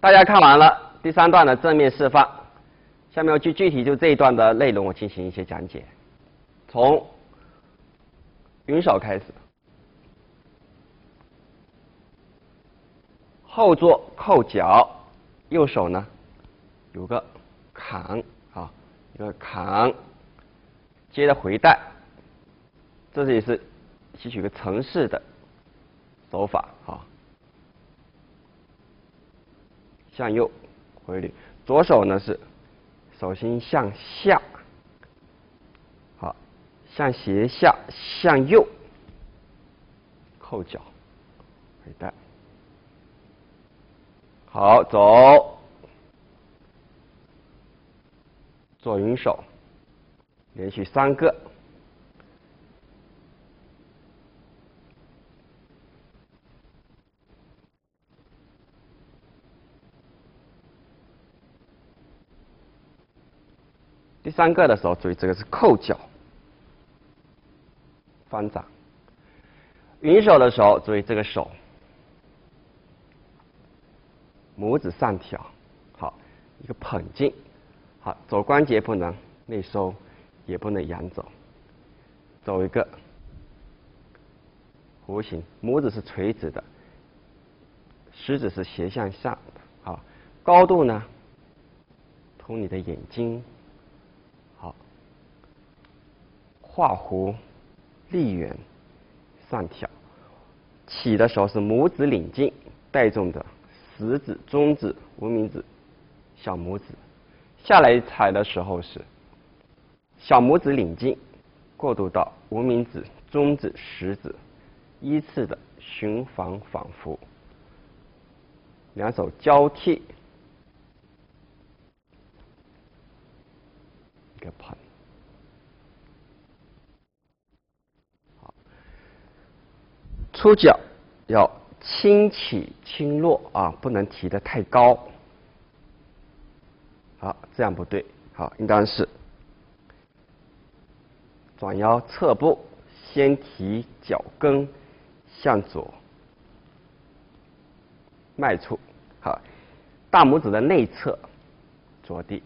大家看完了第3段的正面示范，下面我具体就这一段的内容我进行一些讲解。从云手开始，后坐扣脚，右手呢有个扛啊，一个扛，接着回带，这也是吸取一个程式的手法啊。向右回捋，左手呢是手心向下，好，向斜下，向右扣脚，回带，好，走，左云手，连续3个。第3个的时候，注意这个是扣脚，翻掌。云手的时候，注意这个手，拇指上挑，好，一个捧劲，好，肘关节不能内收，也不能仰走，走一个弧形，拇指是垂直的，食指是斜向上的，好，高度呢，通你的眼睛。画弧，立圆，上挑。起的时候是拇指领劲，带动的食指、中指、无名指、小拇指。下来踩的时候是小拇指领劲，过渡到无名指、中指、食指，依次的循环反复。两手交替，一个捧。出脚要轻起轻落啊，不能提得太高。好，这样不对，好，应当是转腰侧步，先提脚跟向左迈出，好，大拇指的内侧着地，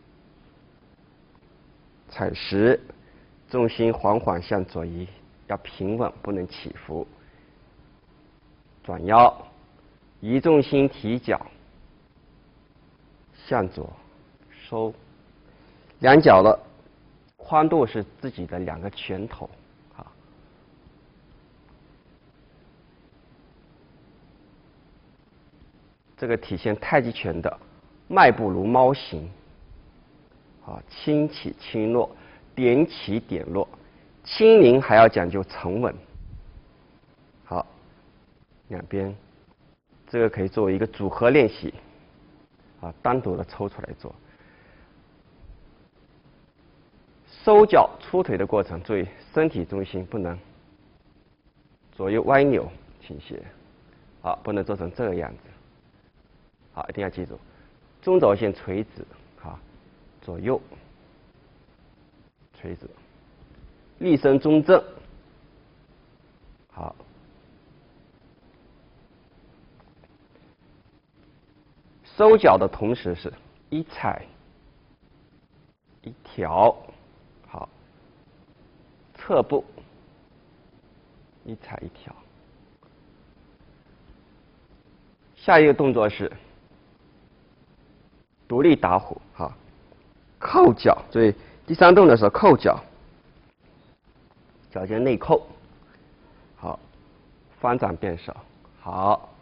踩实，重心缓缓向左移，要平稳，不能起伏。转腰，移重心提脚，向左收，两脚的宽度是自己的2个拳头，好，这个体现太极拳的迈步如猫形，啊，轻起轻落，点起点落，轻灵还要讲究沉稳，好。两边，这个可以作为一个组合练习，啊，单独的抽出来做。收脚出腿的过程，注意身体重心不能左右歪扭倾斜，好，不能做成这个样子。好，一定要记住，中轴线垂直，好，左右垂直，立身中正，好。收脚的同时是一踩一挑，好，侧步一踩一挑。下一个动作是独立打虎，好，扣脚，所以第3动的时候扣脚，脚尖内扣，好，翻掌变手，好，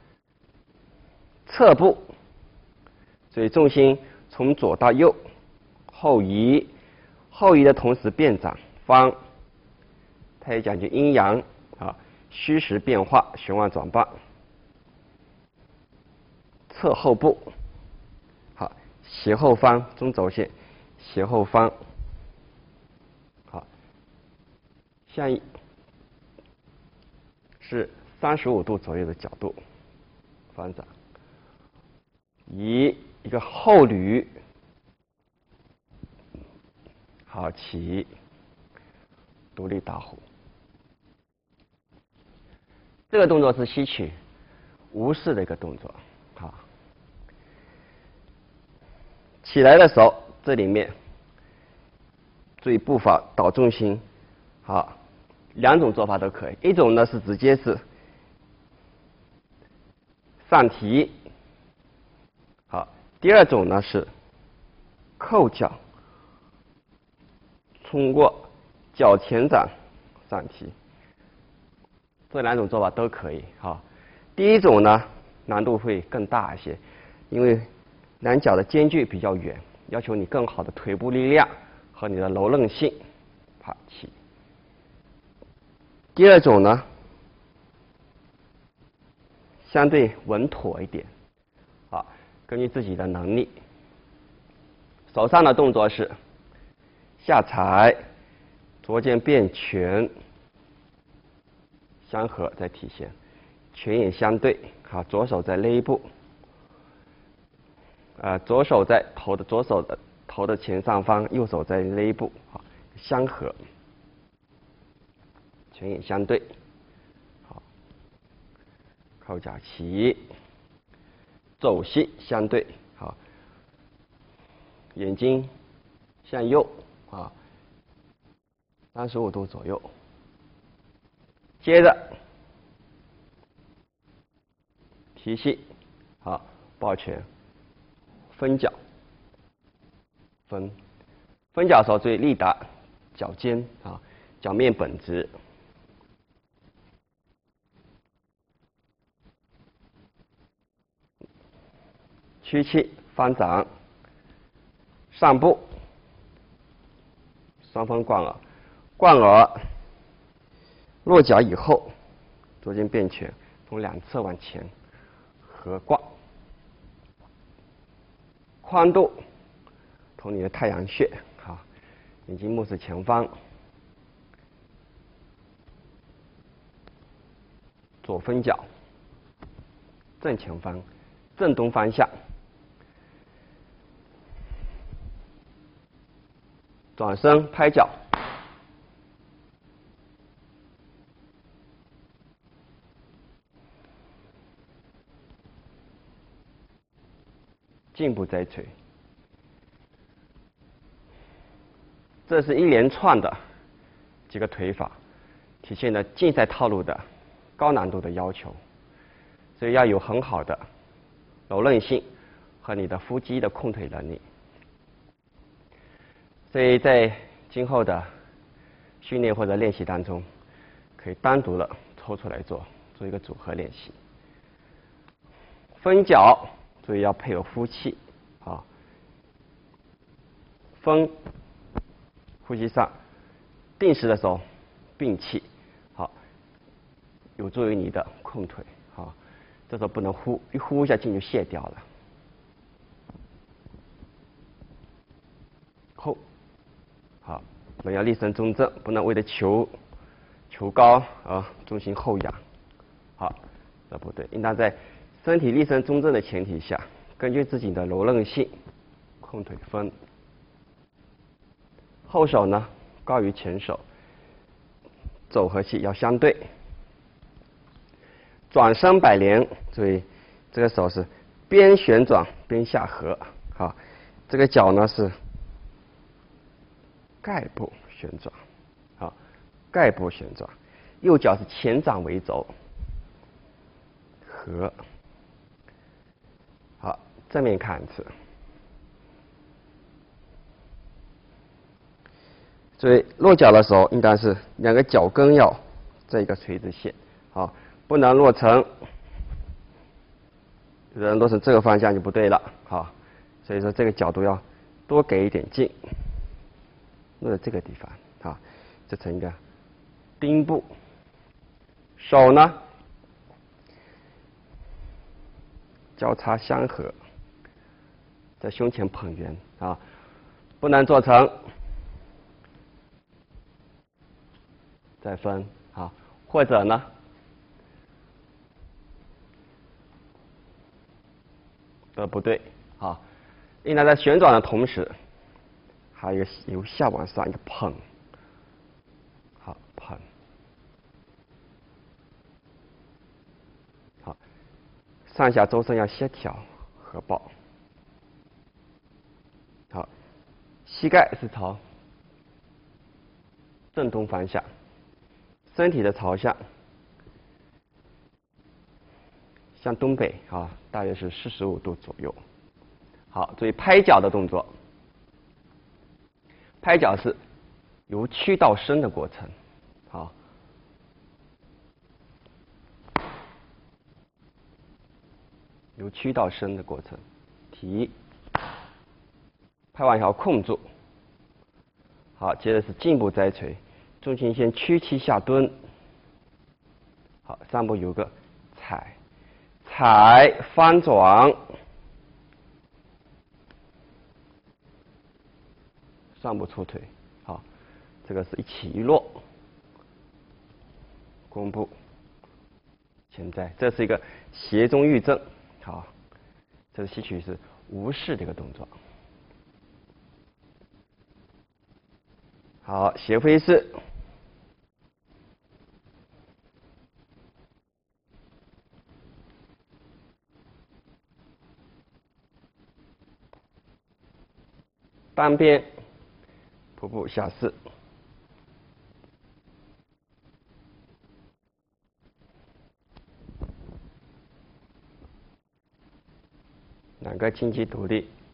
侧步。所以重心从左到右，后移，后移的同时变掌翻，它也讲究阴阳啊，虚实变化，旋腕转棒，侧后步，好，斜后翻，中轴线，斜后翻，好，下一是35度左右的角度，翻掌，移。一个后捋，好，起，独立打虎。这个动作是吸取无式的一个动作，好， 起来的时候，这里面注意步伐导重心。好，两种做法都可以。一种呢是直接是上提，好。第二种呢是扣脚，通过脚前掌上提。这两种做法都可以。好，第一种呢难度会更大一些，因为两脚的间距比较远，要求你更好的腿部力量和你的柔韧性。好，起。第二种呢相对稳妥一点。好，根据自己的能力。手上的动作是下踩，左肩变拳，相合在体现，拳眼相对。好，左手在肋部，左手在左手的头的前上方，右手在肋部，好，相合，拳眼相对。好，扣脚起，肘膝相对。好，眼睛向右啊，35度左右。接着提膝，好，抱拳，分脚，分脚的时候注意力达脚尖啊，脚面本直。屈膝翻掌，上步，双峰贯耳，贯耳，落脚以后，左肩变拳，从两侧往前合挂，宽度同你的太阳穴。好，眼睛目视前方，左分脚，正前方，正东方向。转身拍脚，进步摘锤。这是一连串的几个腿法，体现了竞赛套路的高难度的要求，所以要有很好的柔韧性和你的腹肌的控腿能力。所以在今后的训练或者练习当中，可以单独的抽出来做一个组合练习。分脚注意要配合呼气，啊，分呼吸上，定时的时候并气，好，有助于你的控腿，好，这时候不能呼，一呼一下劲就泄掉了。后，好，人要立身中正，不能为了求高而重心后仰，好，这不对，应当在身体立身中正的前提下，根据自己的柔韧性控腿分。后手呢高于前手，肘和膝要相对。转身摆连，注意这个手是边旋转边下合，好，这个脚呢是盖部旋转，好，盖部旋转，右脚是前掌为轴，合，好，正面看一次。所以落脚的时候，应当是两个脚跟要在一个垂直线，好，不能落成，有的人落成这个方向就不对了，好，所以说这个角度要多给一点劲，落在这个地方，好，这成一个丁步。手呢交叉相合，在胸前捧圆啊，不能做成。再分啊，或者呢，不对啊，应当在旋转的同时，还有一个由下往上一个捧，好捧，好，上下周身要协调合抱， 膝盖是朝正东方向，身体的朝向向东北啊，大约是45度左右。好，注意拍脚的动作。拍脚是由屈到伸的过程。好，由屈到伸的过程。提，拍完以后控住。好，接着是颈部摘垂，重心先屈膝下蹲。好，上步有个踩，踩翻转，上步出腿。好，这个是一起一落，弓步前摘，这是一个斜中寓正。好，这是吸取是无式的一个动作。好，斜飞式。单边瀑布下式。两个经济独立。